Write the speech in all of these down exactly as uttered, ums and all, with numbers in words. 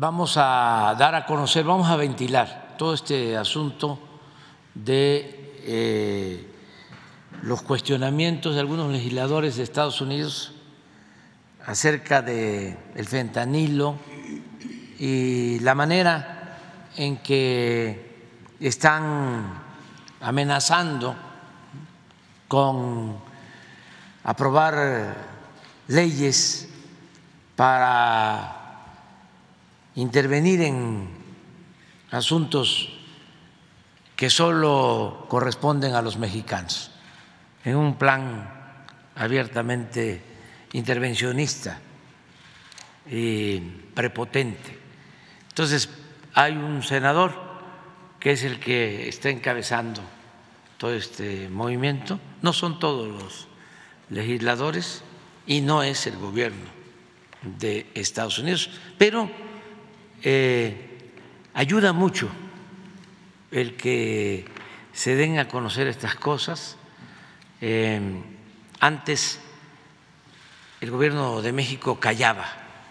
vamos a dar a conocer, vamos a ventilar todo este asunto de eh, los cuestionamientos de algunos legisladores de Estados Unidos acerca del fentanilo y la manera en que están amenazando con aprobar leyes para intervenir en asuntos que solo corresponden a los mexicanos, en un plan abiertamente intervencionista y prepotente. Entonces, hay un senador que es el que está encabezando todo este movimiento, no son todos los legisladores y no es el gobierno de Estados Unidos, pero eh, ayuda mucho el que se den a conocer estas cosas. Eh, antes el gobierno de México callaba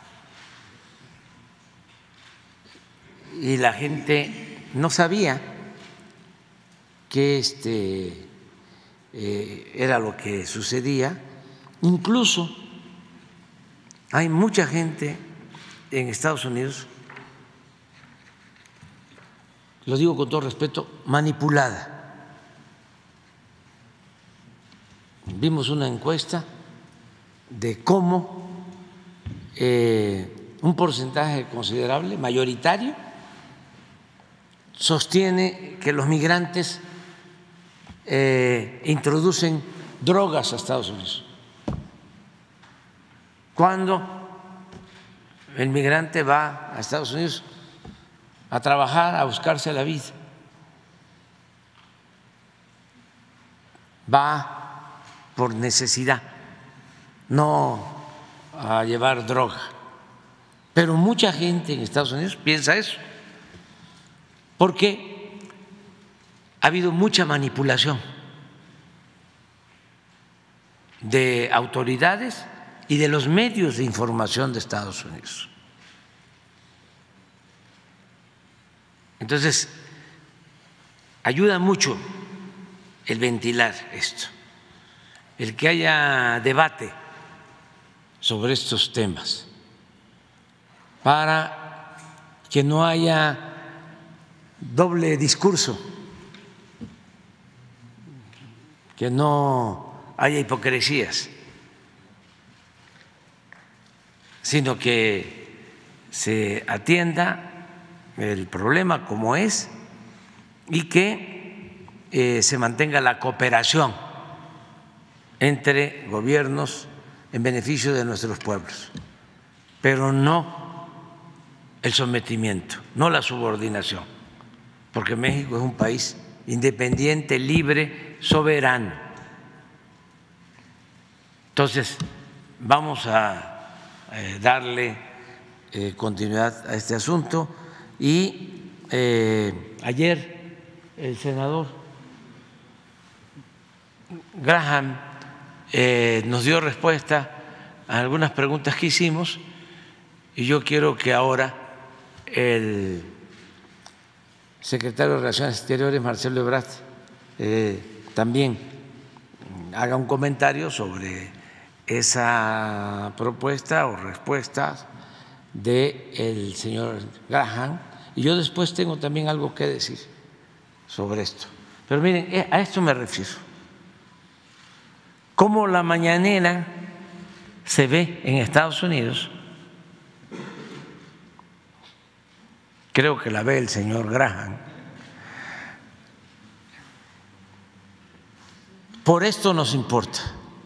y la gente no sabía qué este, eh, era lo que sucedía. Incluso hay mucha gente en Estados Unidos, lo digo con todo respeto, manipulada. Vimos una encuesta de cómo eh, un porcentaje considerable, mayoritario, sostiene que los migrantes eh, introducen drogas a Estados Unidos, cuando el migrante va a Estados Unidos a trabajar, a buscarse la vida, va por necesidad, no a llevar droga. Pero mucha gente en Estados Unidos piensa eso, porque ha habido mucha manipulación de autoridades y de los medios de información de Estados Unidos. Entonces, ayuda mucho el ventilar esto, el que haya debate sobre estos temas, para que no haya doble discurso, que no haya hipocresías, sino que se atienda el problema como es y que eh, se mantenga la cooperación entre gobiernos en beneficio de nuestros pueblos, pero no el sometimiento, no la subordinación, porque México es un país independiente, libre, soberano. Entonces, vamos a eh, darle eh, continuidad a este asunto y eh, ayer el senador Graham eh, nos dio respuesta a algunas preguntas que hicimos y yo quiero que ahora el secretario de Relaciones Exteriores, Marcelo Ebrard, eh, también haga un comentario sobre esa propuesta o respuestas del señor Graham, y yo después tengo también algo que decir sobre esto. Pero miren, a esto me refiero. Cómo la mañanera se ve en Estados Unidos, creo que la ve el señor Graham. Por esto nos importa,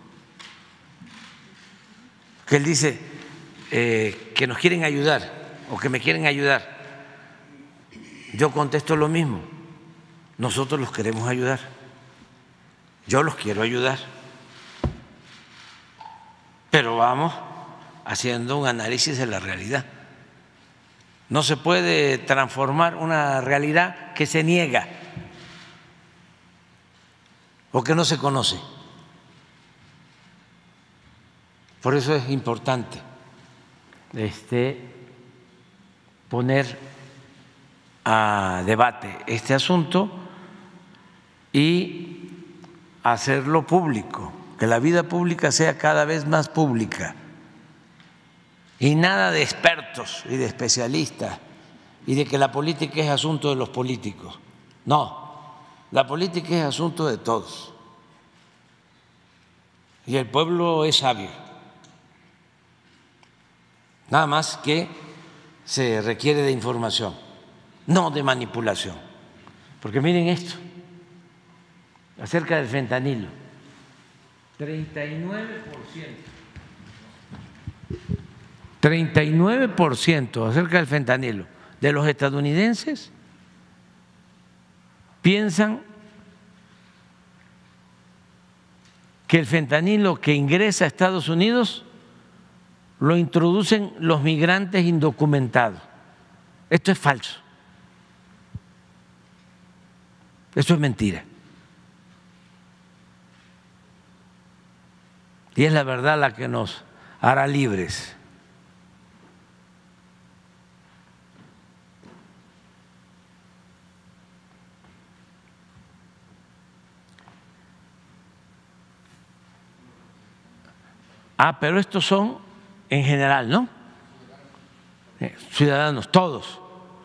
que él dice eh, que nos quieren ayudar o que me quieren ayudar. Yo contesto lo mismo, nosotros los queremos ayudar, yo los quiero ayudar, pero vamos haciendo un análisis de la realidad. No se puede transformar una realidad que se niega o que no se conoce. Por eso es importante este, poner a debate este asunto y hacerlo público, que la vida pública sea cada vez más pública y nada de expertos y de especialistas y de que la política es asunto de los políticos. No, la política es asunto de todos y el pueblo es sabio, nada más que se requiere de información, no de manipulación, porque miren esto acerca del fentanilo, treinta y nueve por ciento, treinta y nueve por ciento acerca del fentanilo de los estadounidenses piensan que el fentanilo que ingresa a Estados Unidos lo introducen los migrantes indocumentados. Esto es falso. Esto es mentira. Y es la verdad la que nos hará libres. Ah, pero estos son en general, ¿no? Ciudadanos, todos.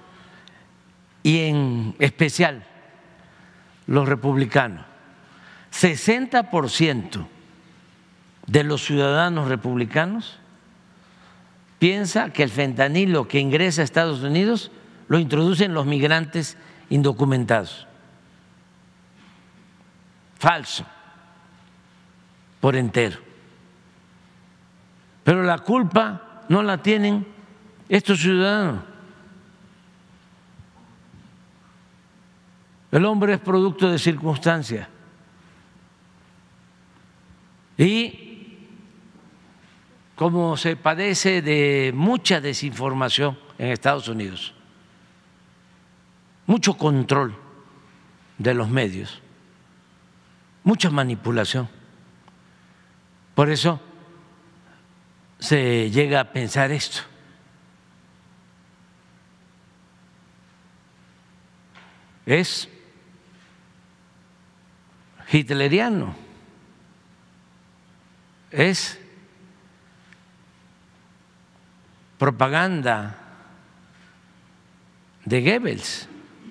Y en especial los republicanos. sesenta por ciento de los ciudadanos republicanos piensa que el fentanilo que ingresa a Estados Unidos lo introducen los migrantes indocumentados. Falso, por entero. Pero la culpa no la tienen estos ciudadanos. El hombre es producto de circunstancias. Y como se padece de mucha desinformación en Estados Unidos, mucho control de los medios, mucha manipulación. Por eso se llega a pensar esto. Es hitleriano, es propaganda de Goebbels,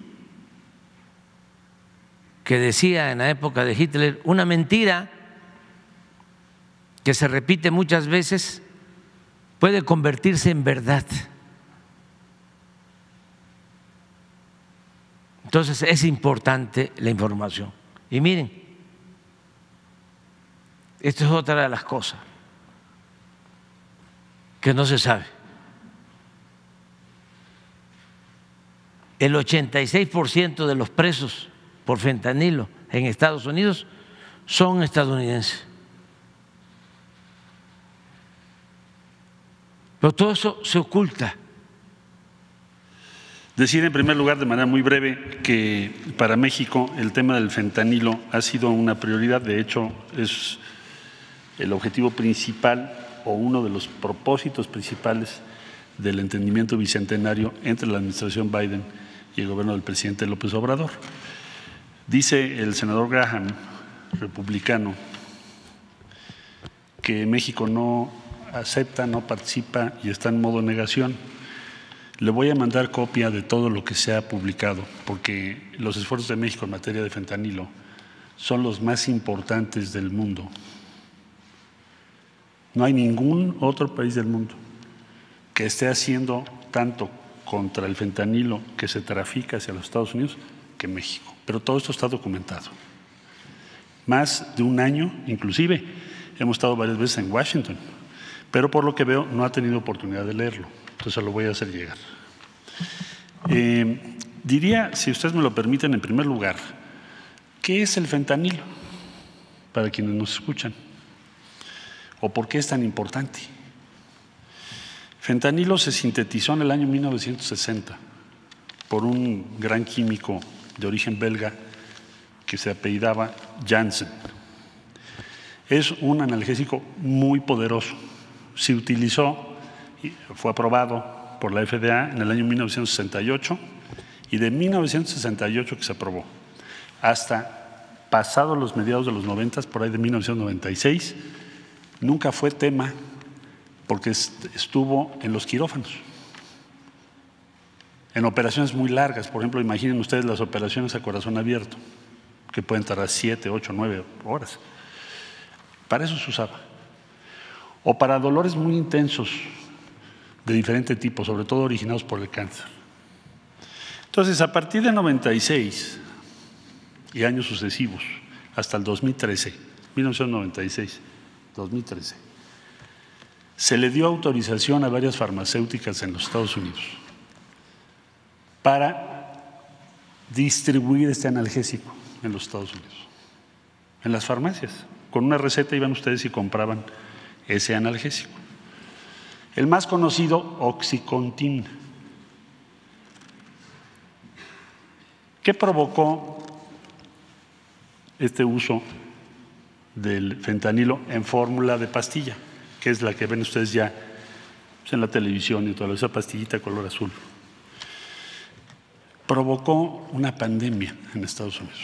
que decía en la época de Hitler una mentira que se repite muchas veces puede convertirse en verdad. Entonces es importante la información. Y miren, esto es otra de las cosas que no se sabe. El ochenta y seis por ciento de los presos por fentanilo en Estados Unidos son estadounidenses. Pero todo eso se oculta. Decir en primer lugar, de manera muy breve, que para México el tema del fentanilo ha sido una prioridad. De hecho, es el objetivo principal o uno de los propósitos principales del entendimiento bicentenario entre la administración Biden y el gobierno del presidente López Obrador. Dice el senador Graham, republicano, que México no acepta, no participa y está en modo negación. Le voy a mandar copia de todo lo que se ha publicado, porque los esfuerzos de México en materia de fentanilo son los más importantes del mundo. No hay ningún otro país del mundo que esté haciendo tanto contra el fentanilo que se trafica hacia los Estados Unidos que México. Pero todo esto está documentado. Más de un año, inclusive, hemos estado varias veces en Washington, pero por lo que veo no ha tenido oportunidad de leerlo. Entonces lo voy a hacer llegar. Eh, diría, si ustedes me lo permiten, en primer lugar, ¿qué es el fentanilo? Para quienes nos escuchan. ¿O por qué es tan importante? Fentanilo se sintetizó en el año mil novecientos sesenta por un gran químico de origen belga que se apellidaba Janssen. Es un analgésico muy poderoso. Se utilizó, fue aprobado por la F D A en el año mil novecientos sesenta y ocho y de mil novecientos sesenta y ocho que se aprobó hasta pasados los mediados de los noventas, por ahí de mil novecientos noventa y seis, nunca fue tema porque estuvo en los quirófanos. En operaciones muy largas, por ejemplo, imaginen ustedes las operaciones a corazón abierto, que pueden tardar siete, ocho, nueve horas. Para eso se usaba. O para dolores muy intensos de diferente tipo, sobre todo originados por el cáncer. Entonces, a partir de noventa y seis y años sucesivos, hasta el dos mil trece, mil novecientos noventa y seis, dos mil trece, se le dio autorización a varias farmacéuticas en los Estados Unidos para distribuir este analgésico en los Estados Unidos, en las farmacias. Con una receta iban ustedes y compraban ese analgésico. El más conocido, Oxycontin. ¿Qué provocó este uso del fentanilo en fórmula de pastilla, que es la que ven ustedes ya en la televisión y toda esa pastillita color azul? Provocó una pandemia en Estados Unidos,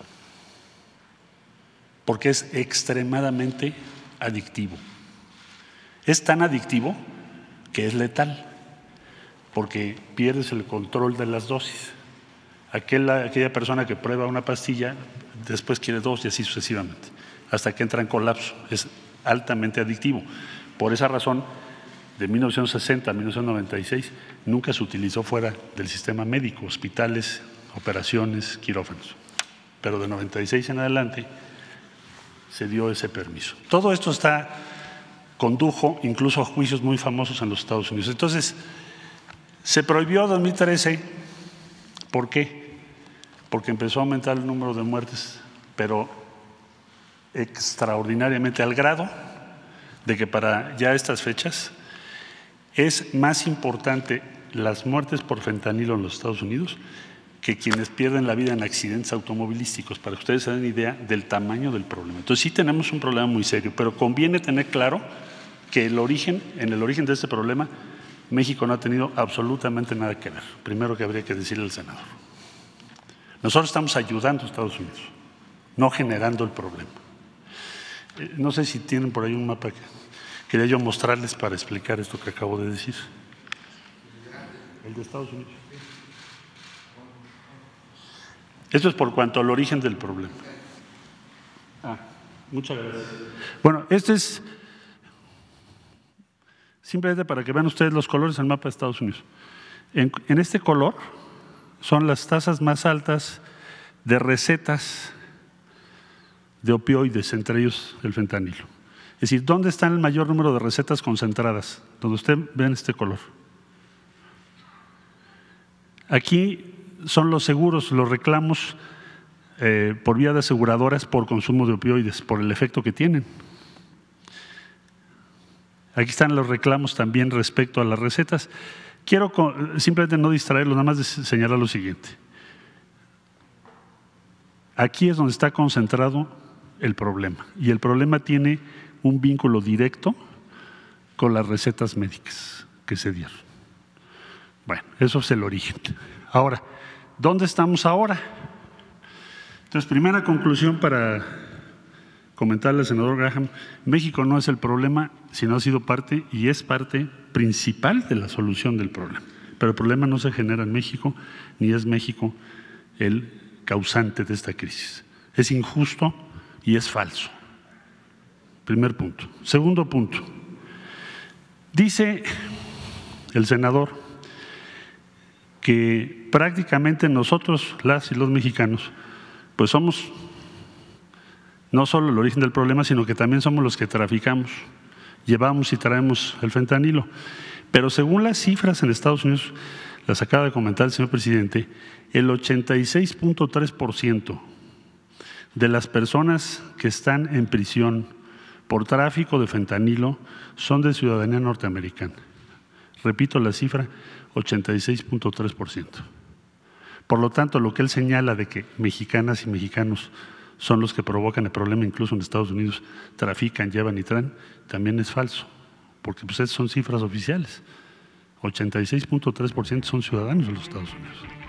porque es extremadamente adictivo. Es tan adictivo que es letal, porque pierdes el control de las dosis. Aquella, aquella persona que prueba una pastilla, después quiere dos y así sucesivamente, hasta que entra en colapso. Es altamente adictivo. Por esa razón, de mil novecientos sesenta a mil novecientos noventa y seis, nunca se utilizó fuera del sistema médico, hospitales, operaciones, quirófanos. Pero de noventa y seis en adelante se dio ese permiso. Todo esto está, condujo incluso a juicios muy famosos en los Estados Unidos. Entonces, se prohibió en dos mil trece. ¿Por qué? Porque empezó a aumentar el número de muertes, pero extraordinariamente, al grado de que para ya estas fechas es más importante las muertes por fentanilo en los Estados Unidos que quienes pierden la vida en accidentes automovilísticos, para que ustedes se den idea del tamaño del problema. Entonces sí tenemos un problema muy serio, pero conviene tener claro que el origen, en el origen de este problema, México no ha tenido absolutamente nada que ver. Primero que habría que decirle al senador. Nosotros estamos ayudando a Estados Unidos, no generando el problema. Eh, no sé si tienen por ahí un mapa que quería yo mostrarles para explicar esto que acabo de decir. El de Estados Unidos. Esto es por cuanto al origen del problema. Ah, muchas gracias. Bueno, este es simplemente para que vean ustedes los colores del mapa de Estados Unidos. En, en este color son las tasas más altas de recetas de opioides, entre ellos el fentanilo. Es decir, ¿dónde está el mayor número de recetas concentradas? Donde usted ve en este color. Aquí son los seguros, los reclamos eh, por vía de aseguradoras por consumo de opioides, por el efecto que tienen. Aquí están los reclamos también respecto a las recetas. Quiero simplemente no distraerlos, nada más de señalar lo siguiente. Aquí es donde está concentrado el problema, y el problema tiene un vínculo directo con las recetas médicas que se dieron. Bueno, eso es el origen. Ahora, ¿dónde estamos ahora? Entonces, primera conclusión para comentarle al senador Graham: México no es el problema, sino ha sido parte y es parte principal de la solución del problema. Pero el problema no se genera en México, ni es México el causante de esta crisis. Es injusto y es falso. Primer punto. Segundo punto. Dice el senador que prácticamente nosotros, las y los mexicanos, pues somos no solo el origen del problema, sino que también somos los que traficamos, llevamos y traemos el fentanilo. Pero según las cifras en Estados Unidos, las acaba de comentar el señor presidente, el ochenta y seis punto tres por ciento de las personas que están en prisión por tráfico de fentanilo son de ciudadanía norteamericana. Repito la cifra, ochenta y seis punto tres por ciento. Por lo tanto, lo que él señala de que mexicanas y mexicanos son los que provocan el problema, incluso en Estados Unidos, trafican, llevan y traen, también es falso, porque pues esas son cifras oficiales. ochenta y seis punto tres por ciento son ciudadanos de los Estados Unidos.